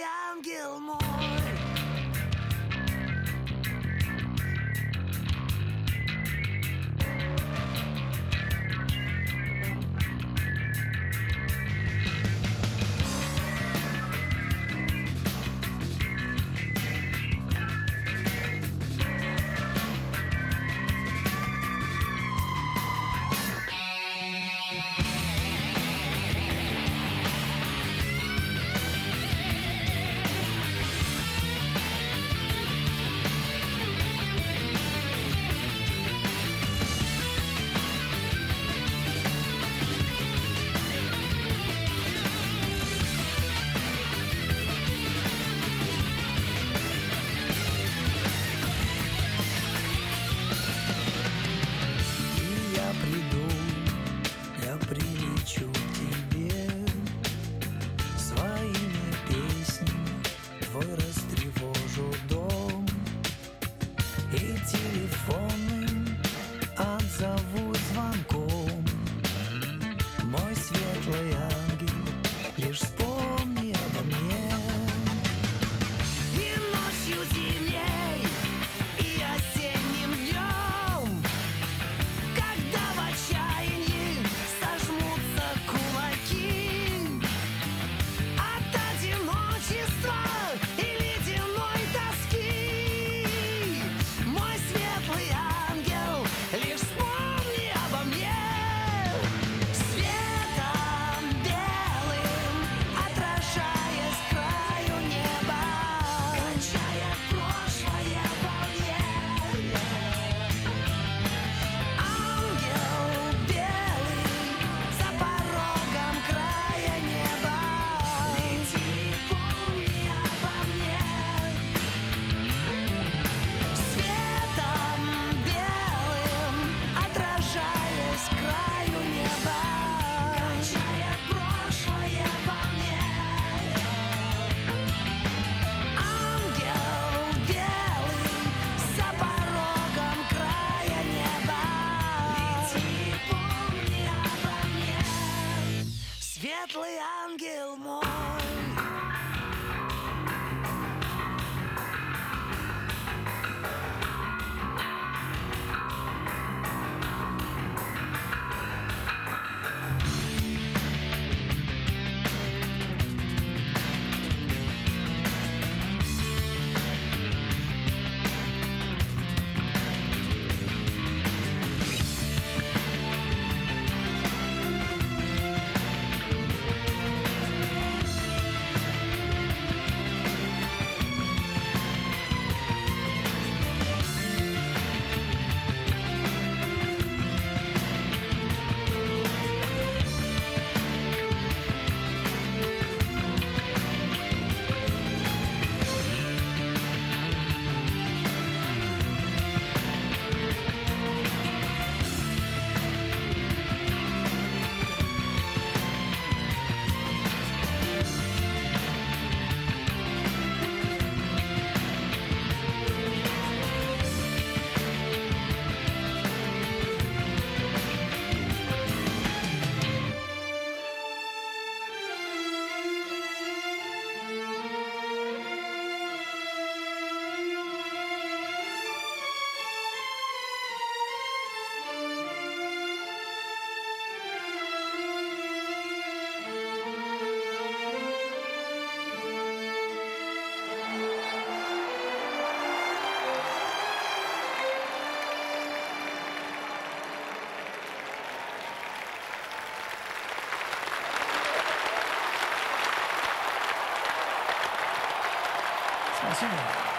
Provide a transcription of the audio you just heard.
ангел мой. Я прилечу к тебе своими песнями, твой растревожу дом и телефонным отзову звонком. Мой светлый ангел, лишь вспомни обо мне. И ночью зимней, и осенним днем, когда в отчаянии сожмутся кулаки от одиночества и ледяной тоски, мой светлый ангел, лишь вспомни обо мне. Светом белым отражаясь к краю неба, качая прошлое во мне. Ангел белый за порогом края неба, лети, помни обо мне. Светом белым отражаясь к краю неба, качая прошлое во мне. Ангел белый за порогом края неба, лети, помни обо мне. Светлый ангел мой. Спасибо.